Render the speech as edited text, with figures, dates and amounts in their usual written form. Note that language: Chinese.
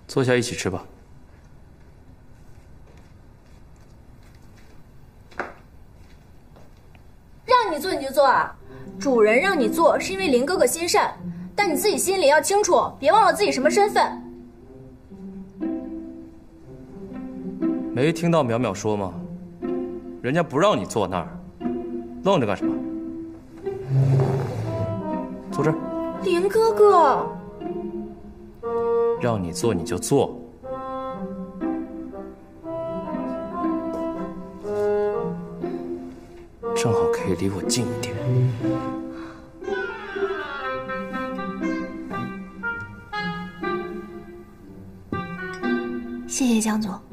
坐下一起吃吧。 让你做你就做啊！主人让你做是因为林哥哥心善，但你自己心里要清楚，别忘了自己什么身份。 没听到淼淼说吗？人家不让你坐那儿，愣着干什么？坐这儿。 林哥哥， 让你坐你就坐。正好可以离我近一点。 谢谢江总。